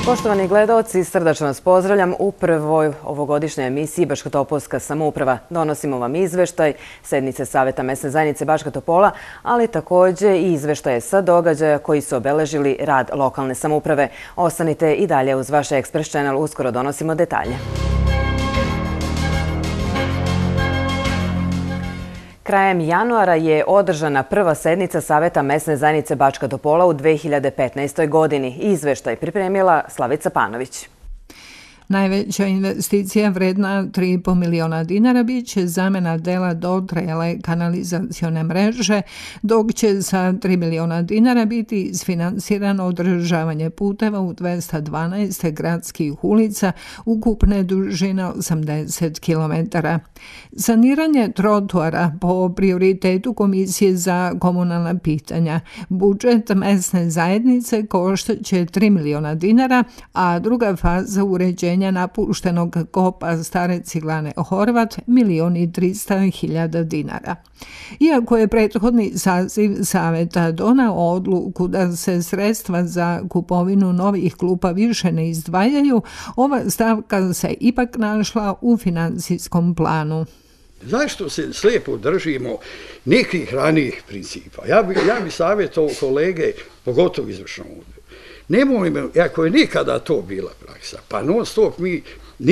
Poštovani gledaoci, srdačno vas pozdravljam u prvoj ovogodišnjoj emisiji Bačka Topolska samouprava. Donosimo vam izveštaj sednice Saveta mesne zajednice Bačka Topola, ali također i izveštaje sa događaja koji su obeležili rad lokalne samouprave. Ostanite i dalje uz vaš Express Channel, uskoro donosimo detalje. Krajem januara je održana prva sednica Saveta mesne zajednice Bačka Topola u 2015. godini. Izveštaj pripremila Slavica Panović. Najveća investicija vredna 3,5 miliona dinara biće zamena dela dotrajale kanalizacione mreže, dok će sa 3 miliona dinara biti isfinansirano održavanje puteva u 212 gradskih ulica ukupne dužine 80 km. Saniranje trotoara po prioritetu Komisije za komunalna pitanja. Budžet mesne zajednice koštaće 3 miliona dinara, a druga faza uređenja napuštenog kopa Stare ciglane Horvat 1.300.000 dinara. Iako je prethodni saziv Saveta donao odluku da se sredstva za kupovinu novih klupa više ne izdvajaju, ova stavka se ipak našla u finansijskom planu. Zašto se slijepo držimo nekih ranijih principa? Ja bi savjetovao kolege, pogotovo izvršnom odboru. Nemojmo, ako je nikada to bila praksa, pa non stop mi,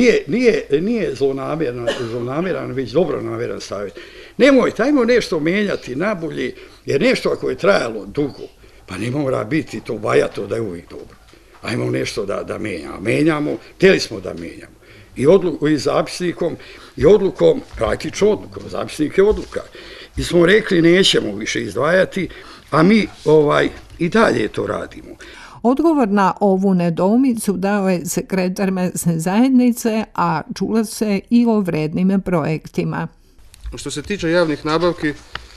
nije zlonamjeran, već dobronamjeran savjet. Nemojte, ajmo nešto menjati nabolje, jer nešto ako je trajalo dugo, pa ne mora biti to bajato da je uvijek dobro. Ajmo nešto da menjamo. Menjamo, htjeli smo da menjamo. I zapisnikom, i odlukom, praktično odlukom, zapisnik je odluka. I smo rekli nećemo više izdvajati, a mi i dalje to radimo. Odgovor na ovu nedoumicu dao je sekretar mesne zajednice, a čulo se i o vrednim projektima. Što se tiče javnih nabavki,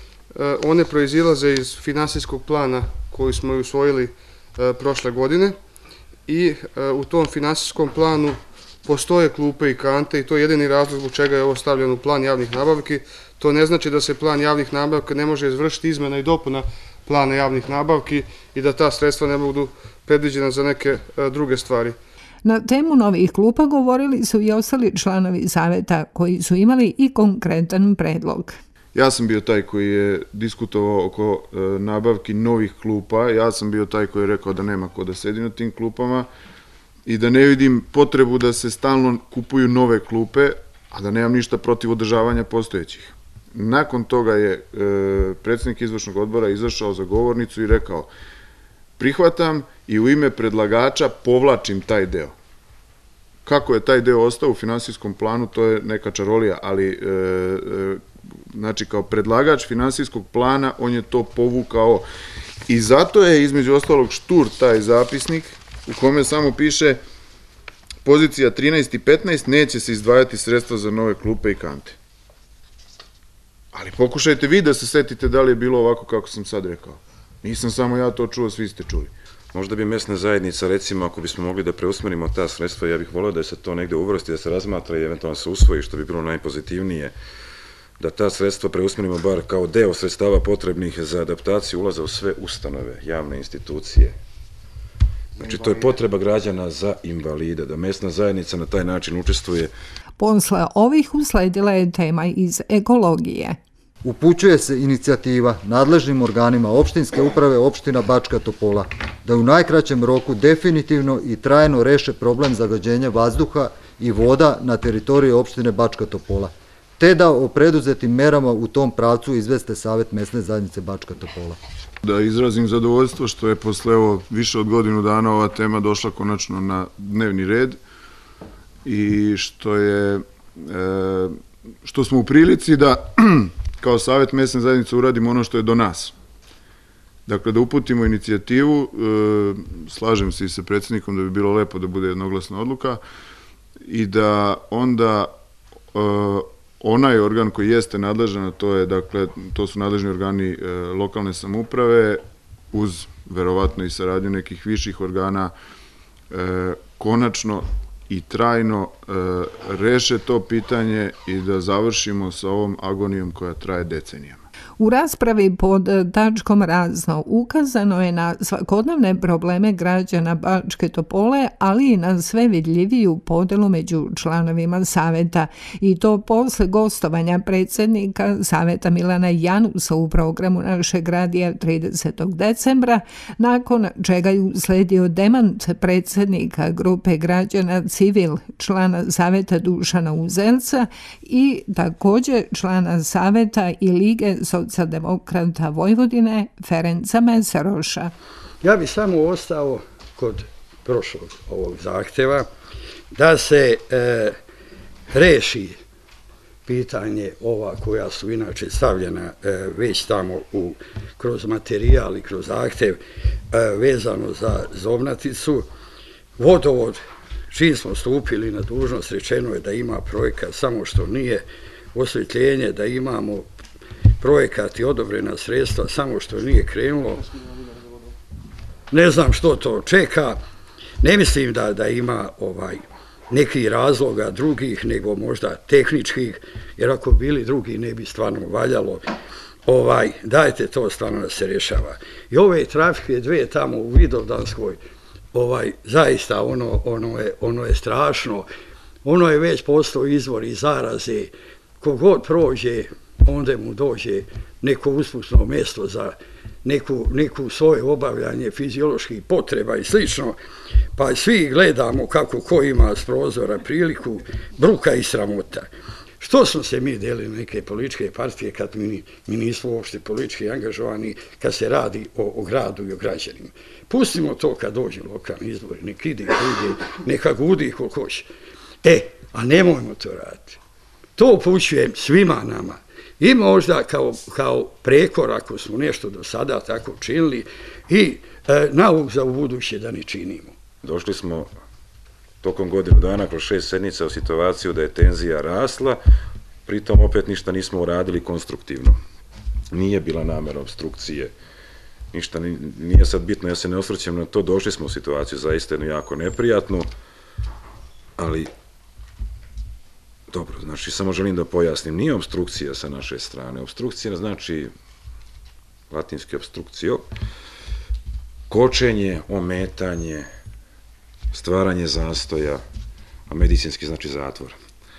one proizilaze iz finansijskog plana koji smo usvojili prošle godine i u tom finansijskom planu postoje klupe i kante i to je jedini razlog zbog čega je ovo stavljeno u plan javnih nabavki. To ne znači da se plan javnih nabavki ne može izvršiti izmena i dopuna plana javnih nabavki i da ta sredstva ne budu predviđena za neke druge stvari. Na temu novih klupa govorili su i ostali članovi saveta koji su imali i konkretan predlog. Ja sam bio taj koji je diskutovao oko nabavki novih klupa, ja sam bio taj koji je rekao da nema ko da sedi na tim klupama i da ne vidim potrebu da se stalno kupuju nove klupe, a da nemam ništa protiv održavanja postojećih. Nakon toga je predsjednik izvršnog odbora izašao za govornicu i rekao: prihvatam i u ime predlagača povlačim taj deo. Kako je taj deo ostao u finansijskom planu, to je neka čarolija, ali znači kao predlagač finansijskog plana on je to povukao i zato je između ostalog štur taj zapisnik u kome samo piše pozicija 13 i 15 neće se izdvajati sredstva za nove klupe i kante. Ali pokušajte vi da se setite da li je bilo ovako kako sam sad rekao. Nisam samo ja to čuo, svi ste čuli. Možda bi mesna zajednica, recimo, ako bismo mogli da preusmerimo ta sredstva, ja bih volio da se to negde uvrsti, da se razmatra i eventualno se usvoji, što bi bilo najpozitivnije, da ta sredstva preusmerimo bar kao deo sredstava potrebnih za adaptaciju ulaza u sve ustanove, javne institucije. Znači, to je potreba građana za invalide, da mesna zajednica na taj način učestvuje. Posle ovih usledila je tema iz ekologije. Upućuje se inicijativa nadležnim organima opštinske uprave opština Bačka Topola da u najkraćem roku definitivno i trajno reše problem zagađenja vazduha i voda na teritoriji opštine Bačka Topola, te da o preduzetim merama u tom pravcu izveste Savet mesne zajednice Bačka Topola. Da izrazim zadovoljstvo što je posle više od godinu dana ova tema došla konačno na dnevni red i što smo u prilici da kao Savet mesne zajednice uradimo ono što je do nas. Dakle, da uputimo inicijativu, slažem se i sa predsjednikom da bi bilo lepo da bude jednoglasna odluka i da onda onaj organ koji jeste nadležan, to su nadležni organi lokalne samouprave, uz verovatno i saradnju nekih viših organa, konačno i trajno reše to pitanje i da završimo sa ovom agonijom koja traje decenijama. U raspravi pod tačkom razno ukazano je na svakodnevne probleme građana Bačke Topole, ali i na sve vidljiviju podelu među članovima saveta. I to posle gostovanja predsjednika saveta Milana Janusa u programu našeg radija 30. decembra, nakon čega je usledio demant predsjednika grupe građana Civil, člana saveta Dušana Uzelca i također člana saveta i Lige socijaldemokrata Vojvodine Ferenca Meseroša. Ja bi samo ostao kod prošlog ovog zahtjeva da se reši pitanje ova koja su inače stavljena već tamo kroz materijal i kroz zahtjev vezano za Zovnaticu. Vodovod, čim smo stupili na dužnost, rečeno je da ima projekat, samo što nije, osvjetljenje, da imamo projekat i odobrena sredstva, samo što nije krenulo. Ne znam što to čeka. Ne mislim da ima nekih razloga drugih, nego možda tehničkih, jer ako bili drugi ne bi stvarno valjalo. Dajte to stvarno da se rješava. I ove trafike dve tamo u Vidovdanskoj, zaista ono je strašno. Ono je već postao izvor i zaraze. Kogod prođe, onda mu dođe neko usputno mjesto za neku svoje obavljanje fizioloških potreba i slično, pa svi gledamo kako ko ima s prozora priliku, bruka i sramota. Što smo se mi delili na neke političke partije kad mi nismo uopšte politički angažovani, kad se radi o gradu i o građanima. Pustimo to kad dođu lokalni izbori, nek ide, neka gudi ko hoće. A nemojmo to raditi. To upućujem svima nama. I možda kao prekor, ako smo nešto do sada tako činili, i nauk za ubuduće da ne činimo. Došli smo tokom godinu dana kroz 6 sednica u situaciju da je tenzija rasla, pritom opet ništa nismo uradili konstruktivno. Nije bila namera obstrukcije, ništa nije sad bitno, ja se ne osvrćem na to, došli smo u situaciju zaista jednu jako neprijatnu, ali dobro, znači samo želim da pojasnim, nije obstrukcija sa naše strane, obstrukcija znači latinski obstrukcio, kočenje, ometanje, stvaranje zastoja, a medicinski znači zatvor.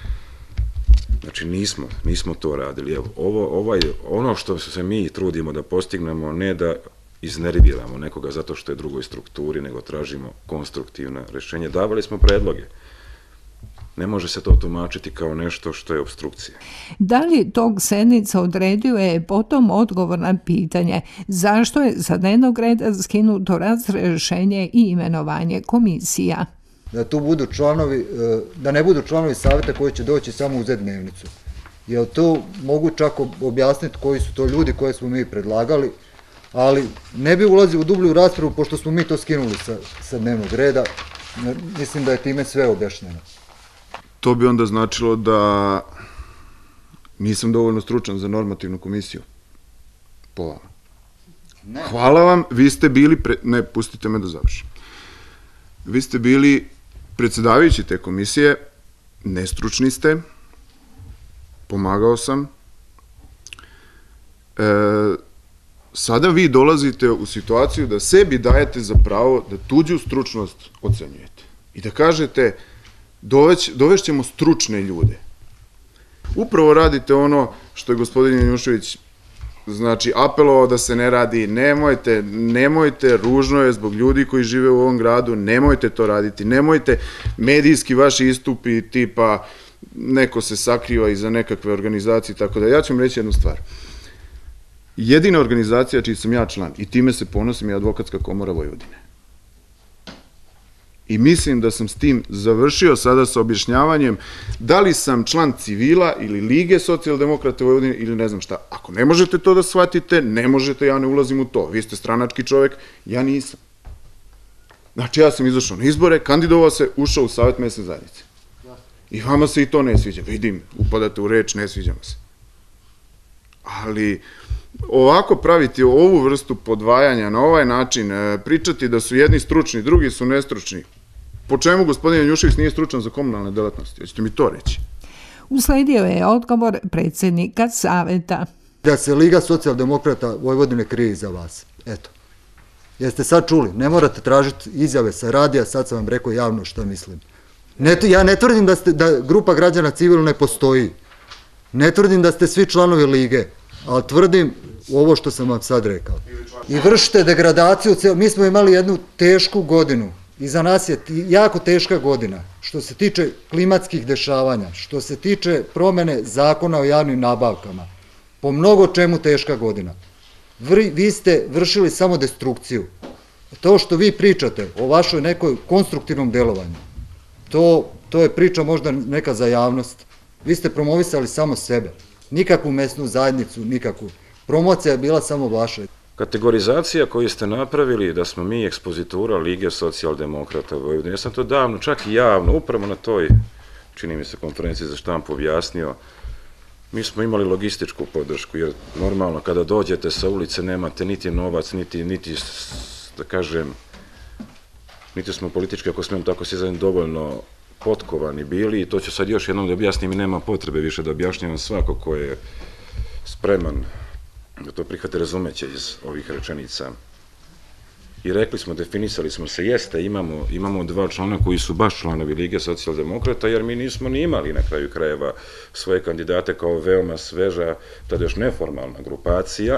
Znači nismo to radili. Ono što se mi trudimo da postignemo, ne da iznerviramo nekoga zato što je drugoj strukturi, nego tražimo konstruktivna rješenja. Davali smo predloge. Ne može se to tumačiti kao nešto što je obstrukcija. Da li tog sednica odredio je potom odgovor na pitanje zašto je sa dnevnog reda skinuto razrješenje i imenovanje komisija? Da tu budu članovi, da ne budu članovi savjeta koji će doći samo uzeti dnevnicu. Jer tu mogu čak objasniti koji su to ljudi koje smo mi predlagali, ali ne bi ulazio u dublju raspravu pošto smo mi to skinuli sa dnevnog reda. Mislim da je time sve objašnjeno. To bi onda značilo da nisam dovoljno stručan za normativnu komisiju. Po vama. Hvala vam, vi ste bili, ne, pustite me da završim. Vi ste bili predsjedavajući te komisije, nestručni ste, pomagao sam. Sada vi dolazite u situaciju da sebi dajete za pravo da tuđu stručnost ocenjujete. I da kažete, dovešćemo stručne ljude. Upravo radite ono što je gospodin Janjušević apelovao da se ne radi, nemojte, ružno je zbog ljudi koji žive u ovom gradu, nemojte to raditi, nemojte medijski vaši istupi tipa neko se sakriva iza nekakve organizacije, tako da ja ću vam reći jednu stvar. Jedina organizacija čiji sam ja član i time se ponosim je Advokatska komora Vojvodine. I mislim da sam s tim završio sada sa objašnjavanjem da li sam član Civila ili Lige socijaldemokrata Vojvodine ili ne znam šta. Ako ne možete to da shvatite, ne možete, ja ne ulazim u to. Vi ste stranački čovjek, ja nisam. Znači ja sam izašao na izbore, kandidovao se, ušao u Savet mesne zajednice. I vama se i to ne sviđa. Vidim, upadate u reč, ne sviđamo se. Ali ovako praviti ovu vrstu podvajanja na ovaj način, pričati da su jedni stručni, drugi su nestručni. Po čemu gospodin Janjušević nije stručan za komunalne delatnosti? Hoćete mi to reći? Usledio je odgovor predsjednika saveta. Da se Liga socijaldemokrata Vojvodine krije iza vas. Eto. Jeste sad čuli? Ne morate tražiti izjave sa radija, sad sam vam rekao javno što mislim. Ja ne tvrdim da grupa građana civilno ne postoji. Ne tvrdim da ste svi članovi Lige, ali tvrdim ovo što sam vam sad rekao. I vršite degradaciju. Mi smo imali jednu tešku godinu. Iza nas je jako teška godina što se tiče klimatskih dešavanja, što se tiče promene zakona o javnim nabavkama. Po mnogo čemu teška godina. Vi ste vršili samo destrukciju. To što vi pričate o vašoj nekoj konstruktivnom delovanju, to je priča možda neka za javnost. Vi ste promovisali samo sebe. Nikakvu mesnu zajednicu, nikakvu. Promocija je bila samo vaša. Kategorizacija koju ste napravili da smo mi ekspozitura Lige socijaldemokrata Vojvodine, ja sam to davno, čak i javno, upravo na toj, čini mi se, konferenciji za štampu objasnio, mi smo imali logističku podršku, jer normalno kada dođete sa ulice nemate niti novac, niti da kažem, niti smo politički, ako smijem tako se izrazim, dovoljno potkovani bili i to ću sad još jednom da objasnim i nema potrebe više da objašnjavam svako ko je spreman da to prihvate, razumeće iz ovih rečenica. I rekli smo, definisali smo se, jeste, imamo dva člana koji su baš članovi Lige socijaldemokrata, jer mi nismo ni imali na kraju krajeva svoje kandidate kao veoma sveža, tada još neformalna grupacija,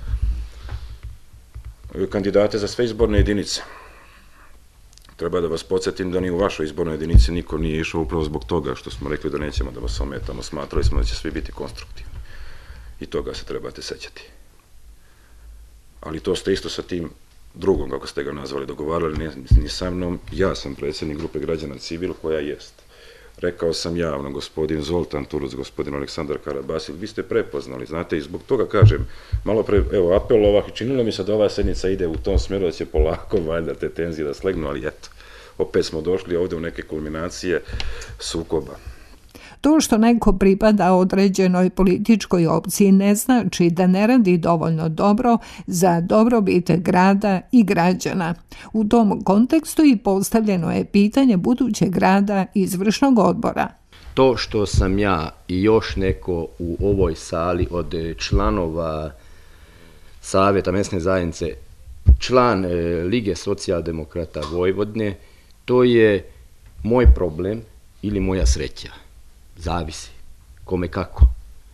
kandidate za sve izborne jedinice. Treba da vas podsjetim da ni u vašoj izbornoj jedinici niko nije išao upravo zbog toga što smo rekli da nećemo da vas ometamo, smatrali smo da će svi biti konstruktivni. I toga se trebate sećati. Ali to ste isto sa tim drugom, kako ste ga nazvali, dogovarali, ni sa mnom, ja sam predsjednik grupe građana Civil, koja jest. Rekao sam javno, gospodin Zoltan Turuc, gospodin Aleksandar Karabasil, vi ste prepoznali, znate, i zbog toga kažem, malo pre, evo, apelovah, i činilo mi se da ova sednica ide u tom smjeru, da će polako valjda te tenzije da slegnu, ali eto, opet smo došli ovdje u neke kulminacije sukoba. To što neko pripada određenoj političkoj opciji ne znači da ne radi dovoljno dobro za dobrobit grada i građana. U tom kontekstu i postavljeno je pitanje budućeg rada izvršnog odbora. To što sam ja i još neko u ovoj sali od članova Savjeta mesne zajednice, član Lige socijaldemokrata Vojvodine, to je moj problem ili moja sreća. Zavisi, kome kako.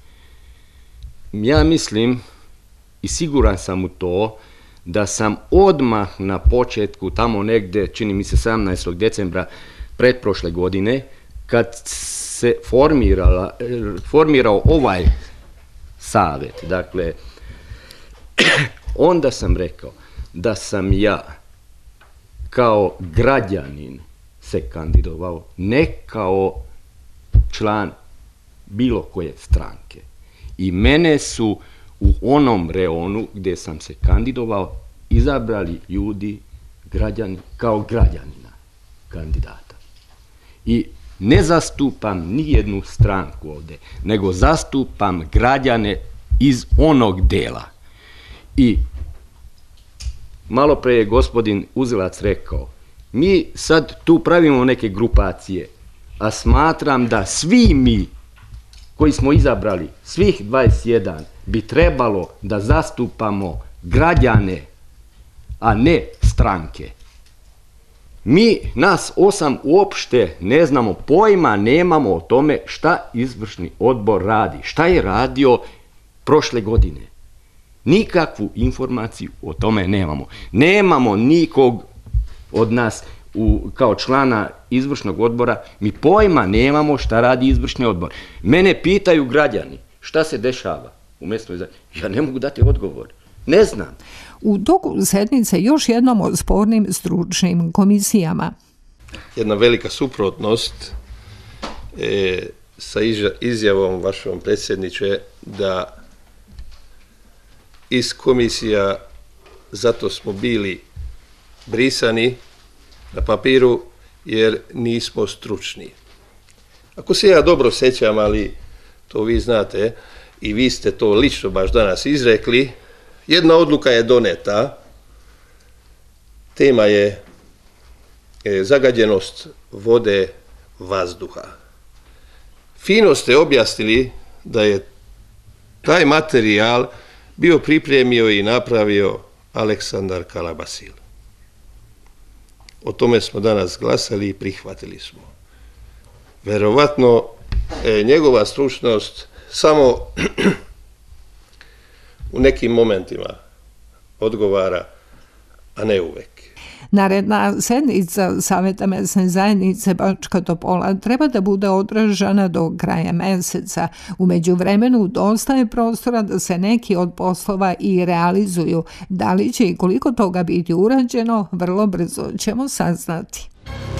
Ja mislim i siguran sam u to da sam odmah na početku, tamo negde, čini mi se 17. decembra pretprošle godine, kad se formirao ovaj savjet, dakle, onda sam rekao da sam ja kao građanin se kandidovao, ne kao član bilo koje stranke. I mene su u onom reonu gdje sam se kandidovao izabrali ljudi, građani, kao građanina kandidata. I ne zastupam nijednu stranku ovdje, nego zastupam građane iz onog dela. I malo pre je gospodin Uzilac rekao, mi sad tu pravimo neke grupacije, a smatram da svi mi koji smo izabrali, svih 21, bi trebalo da zastupamo građane, a ne stranke. Nas 8 uopšte ne znamo, pojma nemamo o tome šta izvršni odbor radi, šta je radio prošle godine. Nikakvu informaciju o tome nemamo. Nemamo nikog od nas kao člana izvršnog odbora, mi pojma nemamo šta radi izvršni odbor. Mene pitaju građani šta se dešava u mesnoj zajednici. Ja ne mogu dati odgovor. Ne znam. U toku sednice još jednom o spornim stručnim komisijama. Jedna velika suprotnost sa izjavom vašom predsjedniče da iz komisija zato smo bili brisani na papiru jer nismo stručni. Ako se ja dobro sećam, ali to vi znate i vi ste to lično baš danas izrekli, jedna odluka je doneta, tema je zagađenost vode, vazduha. Fino ste objasnili da je taj materijal bio pripremio i napravio Aleksandar Kalabasil. O tome smo danas glasali i prihvatili smo. Verovatno njegova stručnost samo u nekim momentima odgovara, a ne uvek. Naredna sednica Saveta mesne zajednice Bačka Topola treba da bude održana do kraja meseca. U međuvremenu dosta je prostora da se neki od poslova i realizuju. Da li će i koliko toga biti urađeno, vrlo brzo ćemo saznati.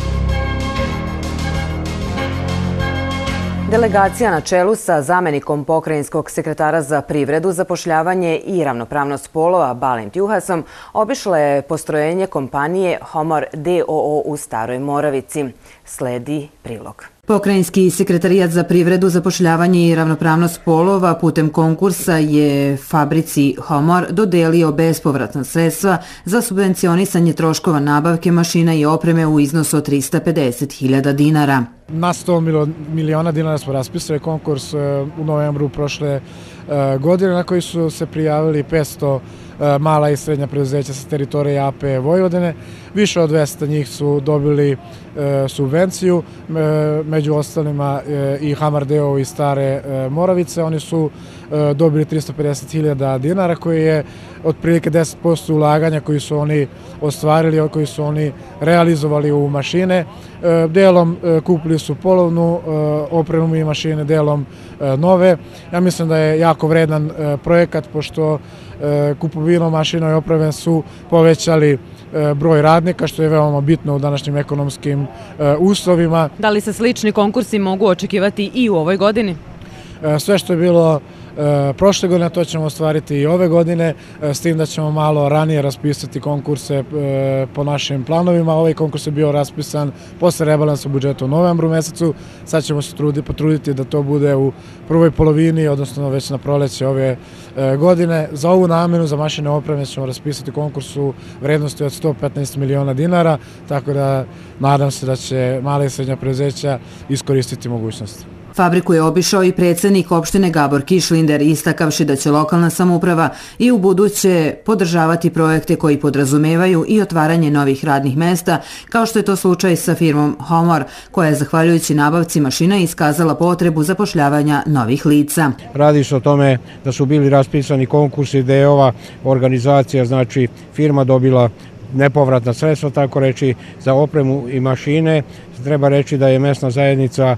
Delegacija na čelu sa zamenikom pokrajinskog sekretara za privredu, zapošljavanje i ravnopravnost polova Balint Juhasom obišla je postrojenje kompanije Homor DOO u Staroj Moravici. Sledi prilog. Pokrajinski sekretarijat za privredu, zapošljavanje i ravnopravnost polova putem konkursa je fabrici Homor dodelio bespovratna sredstva za subvencionisanje troškova nabavke mašina i opreme u iznosu od 350.000 dinara. Na 100 miliona dinara smo raspisali konkurs u novembru prošle godine, na koji su se prijavili 500 mala i srednja preduzeća sa teritorije AP Vojvodine. Više od 200 njih su dobili subvenciju, među ostalima i Hamar DOO iz Stare Moravice. Oni su dobili 350.000 dinara, koji je otprilike 10% ulaganja koji su oni ostvarili, koji su oni realizovali u mašine. Delom kupili su polovnu opremu i mašine, delom nove. Ja mislim da je jako vredan projekat, pošto kupovinom mašina i opreme su povećali broj radnika, što je veoma bitno u današnjim ekonomskim uslovima. Da li se slični konkursi mogu očekivati i u ovoj godini? Sve što je bilo prošle godine, to ćemo ostvariti i ove godine, s tim da ćemo malo ranije raspisati konkurse po našim planovima. Ovaj konkurs je bio raspisan posle rebalansa budžeta u novembru mesecu. Sad ćemo se potruditi da to bude u prvoj polovini, odnosno već na proleće ove godine. Za ovu namenu, za mašine opreme, ćemo raspisati konkurs u vrednosti od 115 miliona dinara, tako da nadam se da će mala i srednja preduzeća iskoristiti mogućnost. Fabriku je obišao i predsjednik opštine Gabor Kišlinder, istakavši da će lokalna samouprava i u buduće podržavati projekte koji podrazumevaju i otvaranje novih radnih mesta, kao što je to slučaj sa firmom Homor, koja je zahvaljujući nabavci mašina iskazala potrebu zapošljavanja novih lica. Radi se o tome da su bili raspisani konkursi gde je ova organizacija, znači firma, dobila nepovratna sredstva, tako reći, za opremu i mašine. Treba reći da je mesna zajednica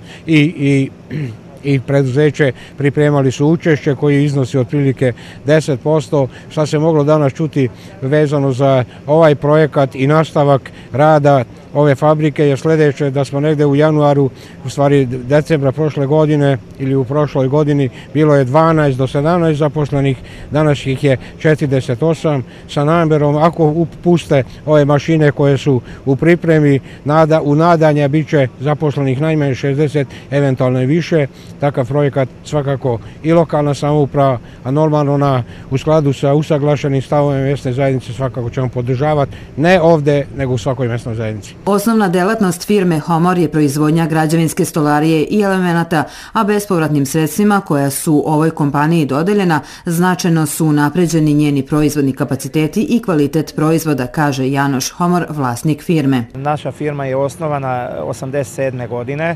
i preduzeće pripremali su učešće koji iznosi otprilike 10%, šta se moglo danas čuti vezano za ovaj projekat i nastavak rada ove fabrike je sljedeće, da smo negde u januaru, u stvari decembra prošle godine ili u prošloj godini, bilo je 12 do 17 zaposlenih, danas ih je 48, sa namerom, ako puste ove mašine koje su u pripremi, u nadanja bit će zaposlenih najmanje 60, eventualno i više. Takav projekat svakako i lokalna samouprava, a normalno u skladu sa usaglašenim stavovima mesne zajednice svakako ćemo podržavati, ne ovde, nego u svakoj mesnoj zajednici. Osnovna delatnost firme Homor je proizvodnja građevinske stolarije i elemenata, a bespovratnim sredstvima koja su ovoj kompaniji dodeljena značajno su unapređeni njeni proizvodni kapaciteti i kvalitet proizvoda, kaže Janoš Homor, vlasnik firme. Naša firma je osnovana 1987. godine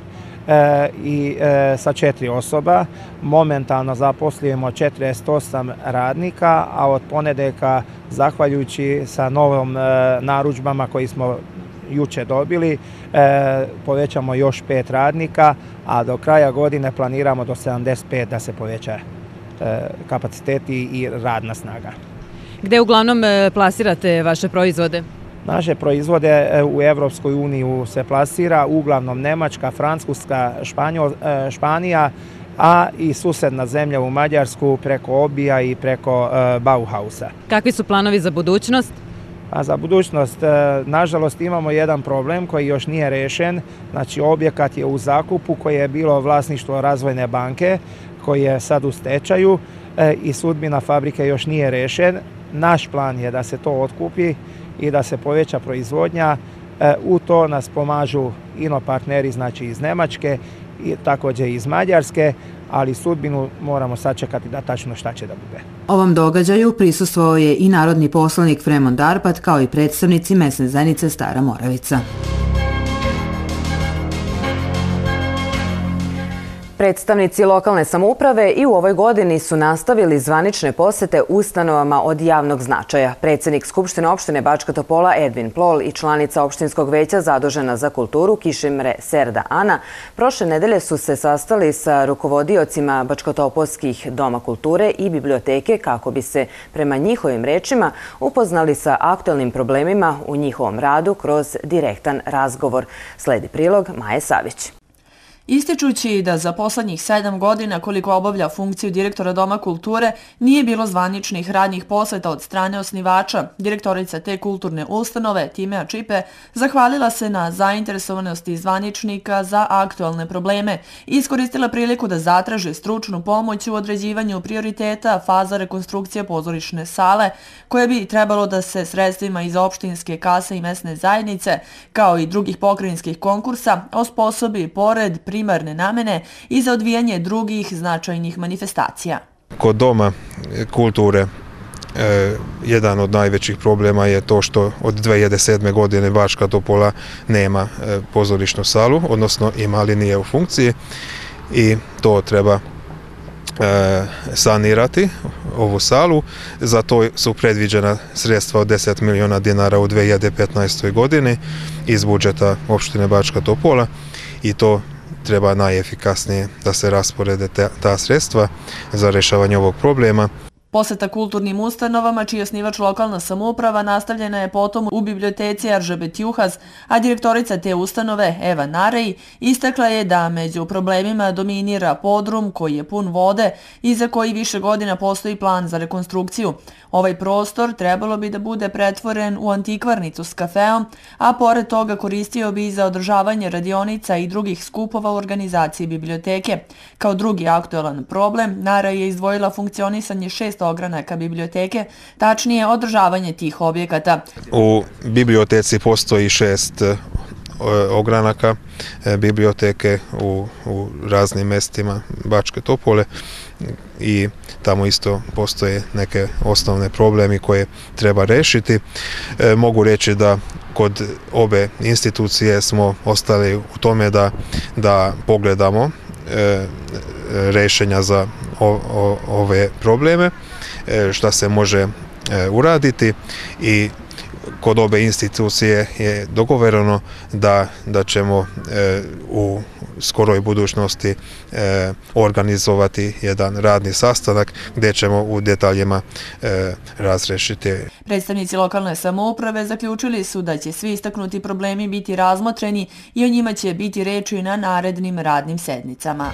i sa 4 osoba. Momentalno zaposlujemo 48 radnika, a od ponedeljka, zahvaljujući sa novom narudžbama koji smo juče dobili, povećamo još 5 radnika, a do kraja godine planiramo do 75 da se poveća kapaciteti i radna snaga. Gde uglavnom plasirate vaše proizvode? Naše proizvode u Evropskoj uniji se plasira, uglavnom Nemačka, Francuska, Španija, a i susedna zemlja u Mađarsku preko Obija i preko Bauhausa. Kakvi su planovi za budućnost? A za budućnost, nažalost, imamo jedan problem koji još nije rešen. Znači, objekat je u zakupu koji je bilo vlasništvo Razvojne banke, koji je sad u stečaju i sudbina fabrike još nije rešen. Naš plan je da se to otkupi i da se poveća proizvodnja. U to nas pomažu inopartneri, znači iz Nemačke i također iz Mađarske, ali sudbinu moramo sačekati da tačno šta će da bude. Ovom događaju prisustvovao je i narodni poslanik Fremond Arpad kao i predstavnici mesne zajednice Stara Moravica. Predstavnici lokalne samouprave i u ovoj godini su nastavili zvanične posete ustanovama od javnog značaja. Predsjednik Skupštine opštine Bačka Topola Edvin Plol i članica opštinskog veća zadužena za kulturu Kišimre Serda Ana prošle nedelje su se sastali sa rukovodiocima bačkotopolskih doma kulture i biblioteke kako bi se, prema njihovim rečima, upoznali sa aktuelnim problemima u njihovom radu kroz direktan razgovor. Sledi prilog Maje Savić. Ističući da za poslednjih 7 godina koliko obavlja funkciju direktora Doma kulture nije bilo zvaničnih radnjih poseta od strane osnivača, direktorica te kulturne ustanove Timea Čipe zahvalila se na zainteresovanosti zvaničnika za aktualne probleme i iskoristila priliku da zatraže stručnu pomoć u određivanju prioriteta faza rekonstrukcije pozorišne sale koje bi trebalo da se sredstvima iz opštinske kase i mesne zajednice kao i drugih pokrajinskih konkursa osposobi pored primarne namene i za odvijanje drugih značajnih manifestacija. Kod Doma kulture jedan od najvećih problema je to što od 2007. godine Bačka Topola nema pozorišnu salu, odnosno ima ali nije u funkciji i to treba sanirati ovu salu. Za to su predviđena sredstva od 10 miliona dinara u 2015. godini iz budžeta opštine Bačka Topola i to treba najefikasnije da se rasporede ta sredstva za rešavanje ovog problema. Poseta kulturnim ustanovama, čiji je osnivač lokalna samouprava, nastavljena je potom u biblioteci Eržebet Juhas, a direktorica te ustanove, Eva Narej, istakla je da među problemima dominira podrum koji je pun vode i za koji više godina postoji plan za rekonstrukciju. Ovaj prostor trebalo bi da bude pretvoren u antikvarnicu s kafeom, a pored toga koristio bi za održavanje radionica i drugih skupova u organizaciji biblioteke. Kao drugi aktuelan problem, Narej je izdvojila funkcionisanje 6 ogranaka biblioteke, tačnije održavanje tih objekata. U biblioteci postoji 6 ogranaka biblioteke u raznim mestima Bačke Topole i tamo isto postoje neke osnovne problemi koje treba rešiti. Mogu reći da kod obe institucije smo ostali u tome da pogledamo rešenja za ove probleme, šta se može uraditi i kod obe institucije je dogovoreno da ćemo u skoroj budućnosti organizovati jedan radni sastanak gdje ćemo u detaljima razrešiti. Predstavnici lokalne samouprave zaključili su da će svi istaknuti problemi biti razmotreni i o njima će biti reči na narednim radnim sednicama.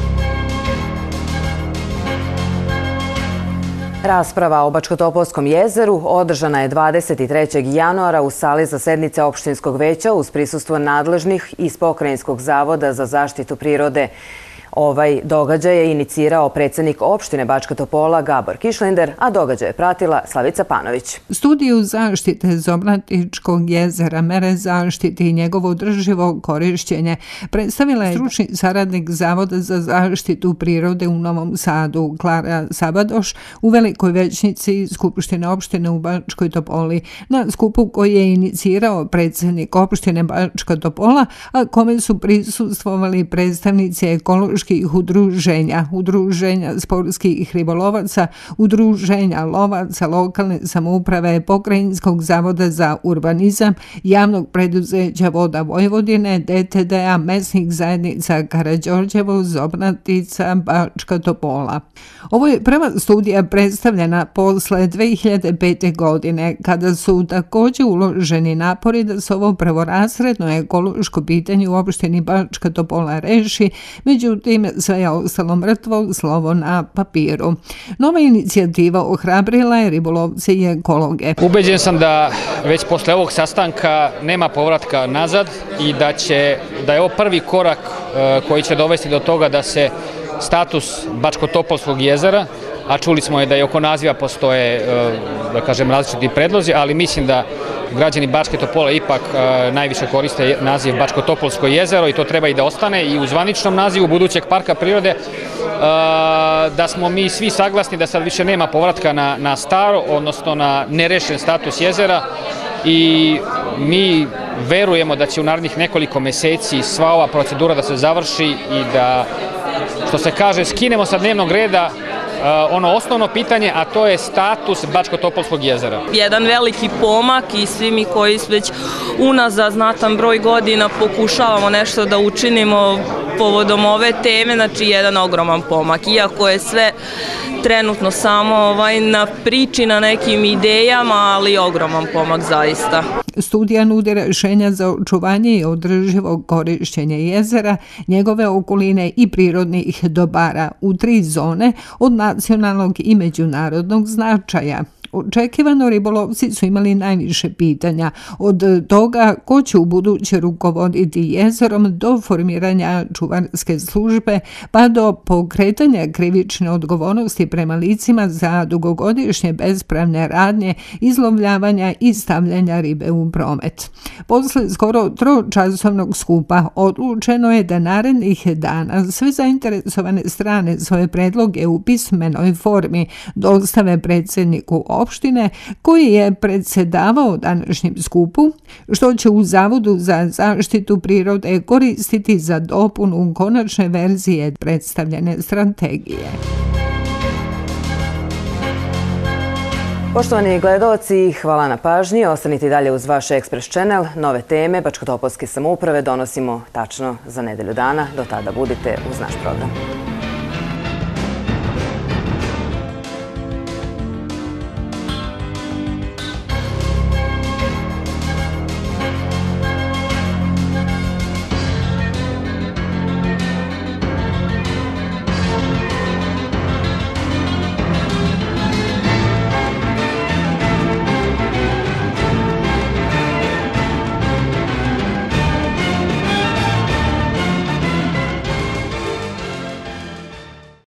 Rasprava o Bačkotopolskom jezeru održana je 23. januara u sali za sednice opštinskog veća uz prisustvo nadležnih iz Pokrajinskog zavoda za zaštitu prirode. Ovaj događaj je inicirao predsjednik opštine Bačka Topola Gabor Kišlinder, a događaj je pratila Slavica Panović. Studiju zaštite Zobratičkog jezera, mere zaštite i njegovo održivo korišćenje predstavila je stručni saradnik Zavoda za zaštitu prirode u Novom Sadu, Klara Sabadoš, u velikoj većnici Skupštine opštine u Bačkoj Topoli, na skupu koji je inicirao predsjednik opštine Bačka Topola, a kome su prisustvovali predstavnici ekoloških udruženja, udruženja sportskih ribolovaca, udruženja lovaca, lokalne samouprave, Pokrajinskog zavoda za urbanizam, javnog preduzeća Voda Vojvodine, DTD-a, mesnih zajednica Karađorđevo, Zobratica, Bačka Topola. Ovo je prva studija predstavljena posle 2005. godine, kada su također uloženi napori da se ovo prvorazredno ekološko pitanje u opštini Bačka Topola reši, međutim sve je ostalo mrtvo slovo na papiru. Nova inicijativa ohrabrila je ribolovce i ekologe. Ubeđen sam da već posle ovog sastanka nema povratka nazad i da je ovo prvi korak koji će dovesti do toga da se status Bačkotopolskog jezera, a čuli smo je da je oko naziva postoje, da kažem, različiti predlozi, ali mislim da građani Bačke Topole ipak najviše koriste naziv Bačkotopolsko jezero i to treba i da ostane i u zvaničnom nazivu budućeg parka prirode, da smo mi svi saglasni da sad više nema povratka na staro, odnosno na nerešen status jezera i mi verujemo da će u narednih nekoliko meseci sva ova procedura da se završi i da, što se kaže, skinemo sa dnevnog reda ono osnovno pitanje, a to je status Bačko-Topolskog jezera. Jedan veliki pomak i svi mi koji već unazad znatan broj godina pokušavamo nešto da učinimo povodom ove teme, znači jedan ogroman pomak. Iako je sve trenutno samo na priči, na nekim idejama, ali ogroman pomak zaista. Studija nudi rešenja za očuvanje i održivo korišćenje jezera, njegove okoline i prirodnih dobara u 3 zone od nacionalnog i međunarodnog značaja. Očekivano ribolovci su imali najviše pitanja, od toga ko će u buduće rukovoditi jezerom do formiranja čuvarske službe pa do pokretanja krivične odgovornosti prema licima za dugogodišnje bespravne radnje, izlovljavanja i stavljanja ribe u promet. Posle skoro 3-časovnog skupa odlučeno je da narednih dana sve zainteresovane strane svoje predloge u pismenoj formi dostave predsjedniku opštine koji je predsedavao današnjem skupu, što će u Zavodu za zaštitu prirode koristiti za dopunu konačne verzije predstavljene strategije. Poštovani gledaoci, hvala na pažnji. Ostanite dalje uz vaš Ekspres Channel. Nove teme Bačkotopolske samouprave donosimo tačno za nedelju dana. Do tada budite uz naš program.